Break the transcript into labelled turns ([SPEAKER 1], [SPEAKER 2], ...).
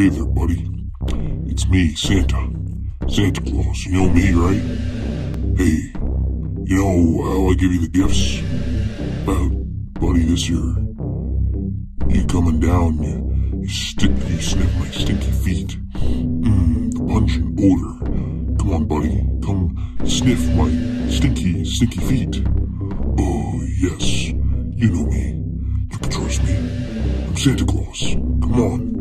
[SPEAKER 1] Hey there, buddy. It's me, Santa. Santa Claus. You know me, right? Hey, you know how I give you the gifts? Well, buddy, this year, you coming down, you sniff my stinky feet. The pungent odor. Come on, buddy. Come sniff my stinky feet. Oh, yes. You know me. You can trust me. I'm Santa Claus. Come on.